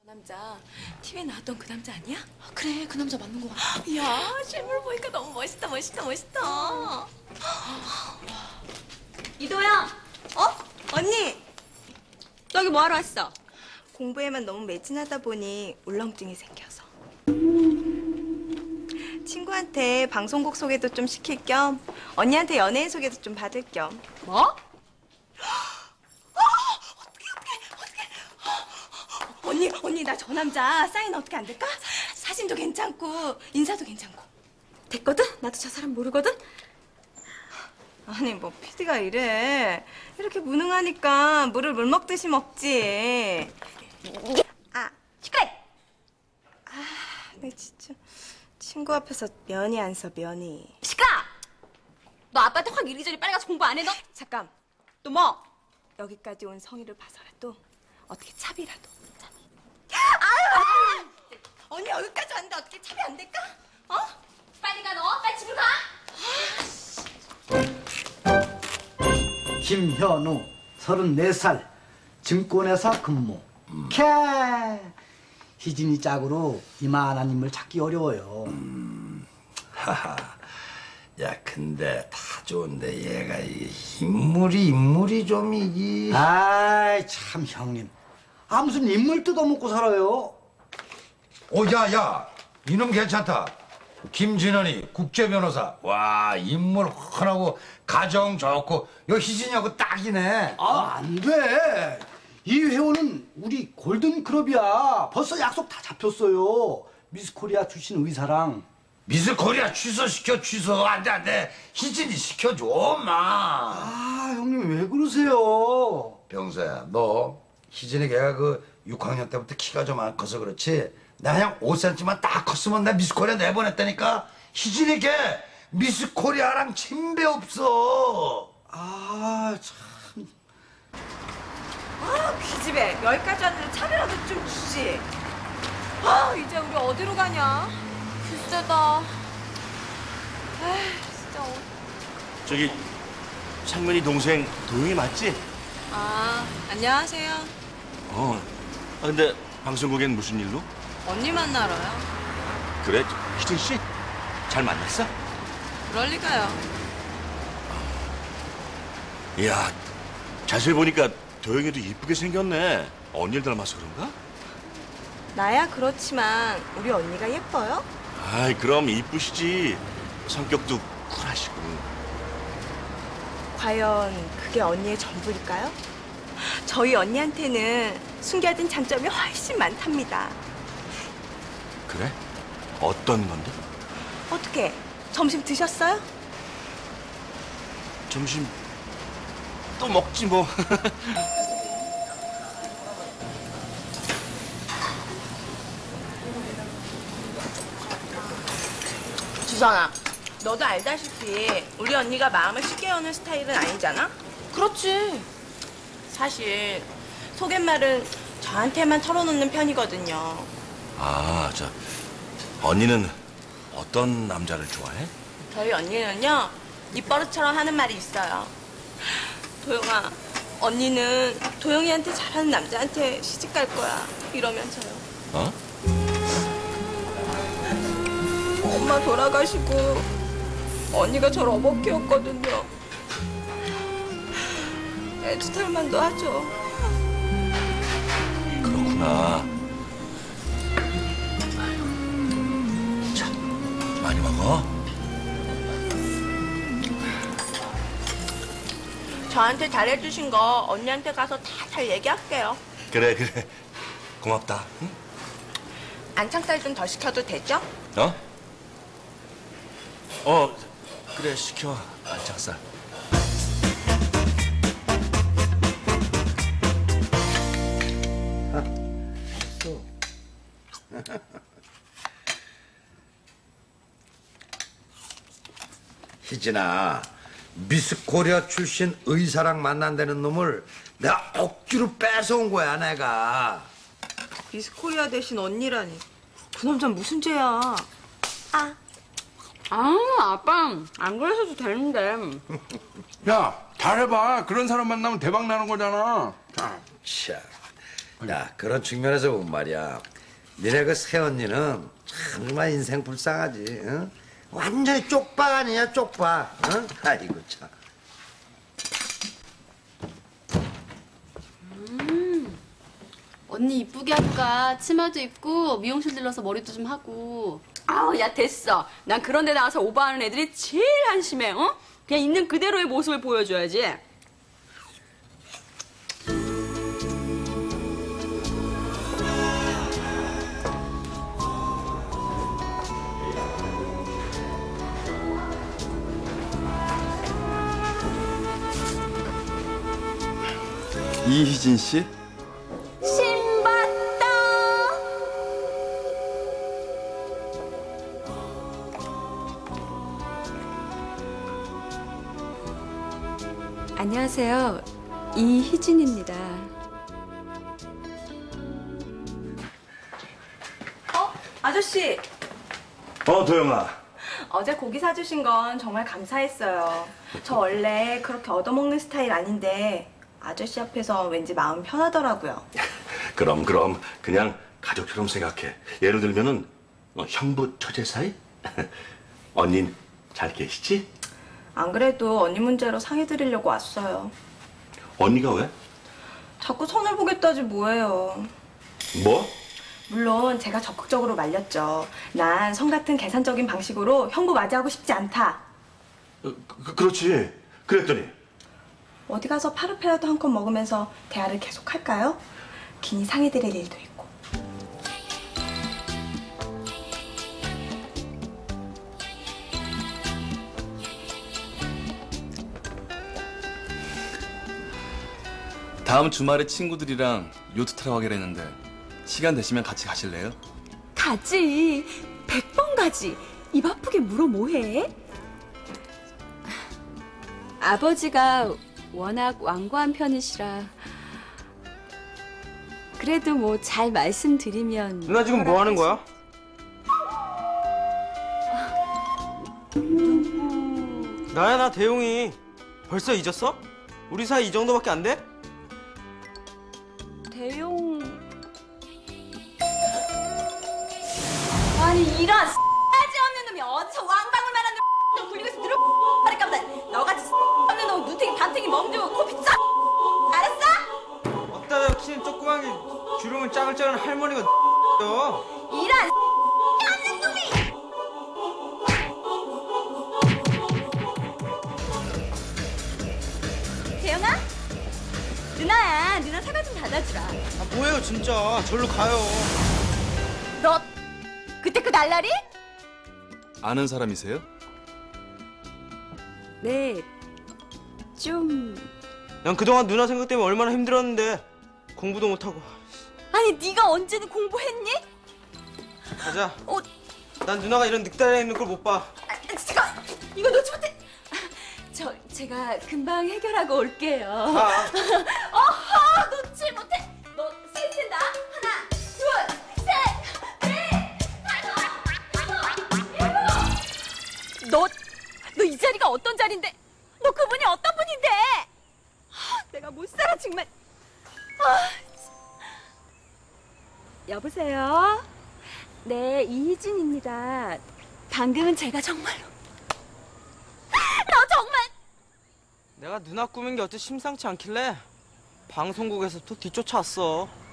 남자 TV에 나왔던 그 남자 아니야? 그래, 그 남자 맞는 거 같아. 야, 실물 보니까 너무 멋있다. 이도영! 언니! 저기 뭐하러 왔어? 공부에만 너무 매진하다 보니 울렁증이 생겨서. 친구한테 방송국 소개도 좀 시킬 겸 언니한테 연예인 소개도 좀 받을 겸. 뭐? 언니 나 저 남자 사인 어떻게 안 될까? 사진도 괜찮고 인사도 괜찮고. 됐거든? 나도 저 사람 모르거든? 아니 뭐 PD가 이래. 이렇게 무능하니까 물을 물 먹듯이 먹지. 아, 시끄러! 내 진짜 친구 앞에서 면이 안 서 면이. 시끄러! 너 아빠한테 확 이리저리 빨리 가서 공부 안 해, 너? 잠깐, 또 뭐? 여기까지 온 성의를 봐서라도 어떻게 차비라도. 언니 여기까지 왔는데 어떻게 차비 안 될까? 빨리 가, 너. 빨리 집으로 가! 김현우, 34살, 증권회사 근무. 캐! 희진이 짝으로 이만한 인물 찾기 어려워요. 하하. 야, 근데 다 좋은데 얘가 인물이 좀 이기. 아이, 참 형님. 무슨 인물 뜯어먹고 살아요? 야, 이놈 괜찮다. 김진원이 국제 변호사. 와, 인물 훤하고 가정 좋고. 요 희진이하고 딱이네. 안 돼. 이 회원은 우리 골든클럽이야. 벌써 약속 다 잡혔어요. 미스 코리아 출신 의사랑. 미스 코리아 취소시켜. 안 돼. 희진이 시켜줘, 엄마. 형님 왜 그러세요? 병서야, 너 희진이 걔가 그 6학년 때부터 키가 좀 안 커서 그렇지. 나 그냥 5cm만 딱 컸으면 나 미스 코리아 내보냈다니까. 희진이 걔 미스 코리아랑 친배 없어. 참. 기집애 여기까지 왔는데 차비라도 좀 주지. 이제 우리 어디로 가냐? 글쎄다. 진짜 저기 창면이 동생 도영이 맞지? 안녕하세요. 근데 방송국엔 무슨 일로? 언니 만나러요. 그래, 희진 씨? 잘 만났어? 그럴 리가요. 이야, 자세히 보니까 도영이도 이쁘게 생겼네. 언니를 닮아서 그런가? 나야 그렇지만 우리 언니가 예뻐요? 아이, 그럼 이쁘시지. 성격도 쿨하시고. 과연 그게 언니의 전부일까요? 저희 언니한테는 숨겨야 된 장점이 훨씬 많답니다. 그래? 어떤 건데? 어떻게? 점심 드셨어요? 점심 또 먹지 뭐. 주선아, 너도 알다시피 우리 언니가 마음을 쉽게 여는 스타일은 아니잖아? 그렇지. 사실 속갯말은 저한테만 털어놓는 편이거든요. 언니는 어떤 남자를 좋아해? 저희 언니는요, 입버릇처럼 하는 말이 있어요. 도영아, 언니는 도영이한테 잘하는 남자한테 시집 갈 거야. 이러면서요. 엄마 돌아가시고 언니가 저를 어버 키웠거든요. 애틋할 만도 하죠. 그렇구나. 자, 많이 먹어. 저한테 잘해주신 거 언니한테 가서 다 잘 얘기할게요. 그래. 고맙다. 응? 안창살 좀 더 시켜도 되죠? 그래, 시켜. 안창살. 희진아, 미스 코리아 출신 의사랑 만난다는 놈을 내가 억지로 뺏어온 거야, 내가. 미스 코리아 대신 언니라니. 그 남자는 무슨 죄야? 아빠, 안 그러셔도 되는데. 야, 잘해봐. 그런 사람 만나면 대박 나는 거잖아. 참, 야, 그런 측면에서 보면 말이야. 니네 그 새언니는 참 정말 인생 불쌍하지. 응? 완전히 쪽박 아니냐, 쪽박. 응? 아이고 참. 언니 이쁘게 할까? 치마도 입고 미용실 들러서 머리도 좀 하고. 아우, 야, 됐어. 난 그런 데 나와서 오버하는 애들이 제일 한심해, 어? 그냥 있는 그대로의 모습을 보여줘야지. 이희진 씨? 신봤다. 안녕하세요. 이희진입니다. 아저씨, 도영아. 어제 고기 사주신 건 정말 감사했어요. 저 원래 그렇게 얻어먹는 스타일 아닌데 아저씨 앞에서 왠지 마음 편하더라고요. 그럼 그냥 가족처럼 생각해. 예를 들면은 형부 처제 사이? 언닌 잘 계시지? 안 그래도 언니 문제로 상의드리려고 왔어요. 언니가 왜? 자꾸 선을 보겠다지 뭐예요. 뭐? 물론 제가 적극적으로 말렸죠. 난 성 같은 계산적인 방식으로 형부 맞이하고 싶지 않다. 그렇지. 그랬더니 어디 가서 파르페라도 한 컵 먹으면서 대화를 계속할까요? 괜히 상의드릴 일도 있고. 다음 주말에 친구들이랑 요트 타러 가기로 했는데 시간 되시면 같이 가실래요? 가지. 100번 가지. 입 아프게 물어 뭐해? 아버지가 워낙 완고한 편이시라. 그래도 뭐 잘 말씀드리면. 누나 지금 뭐 하는 거야? 나야, 나 대용이. 벌써 잊었어? 우리 사이 이 정도밖에 안 돼? 대용. 아니 이런 싸지 없는 놈이 어디서 왕방울 말하는 놈 굴리고 있어. 들어 말할까 보다. 너같이 없는 놈 눈탱이 담탱이 멍들고 코피 쫙. 알았어? 어따 키는 조그만 게 주름은 짜글짜글한 할머니가 이런 없는 놈이. 대용아? 누나야. 누나 사과 좀 받아주라. 아, 뭐예요 진짜. 절로 가요. 너 그때 그 날라리? 아는 사람이세요? 네. 좀. 난 그동안 누나 생각 때문에 얼마나 힘들었는데 공부도 못하고. 아니 네가 언제는 공부했니? 가자. 어, 난 누나가 이런 늑다리 있는 걸 못 봐. 잠깐 이거 놓지 못해. 제가 금방 해결하고 올게요. 가. 어허, 놓지 못해. 너 센다. 하나, 둘, 셋, 넷, 다섯, 너 이 자리가 어떤 자리인데? 너 그분이 어떤 분인데? 내가 못 살아 정말. 여보세요? 네, 이희진입니다. 방금은 제가 정말로. 너 정말. 내가 누나 꾸민 게 어째 심상치 않길래 방송국에서부터 뒤쫓아왔어.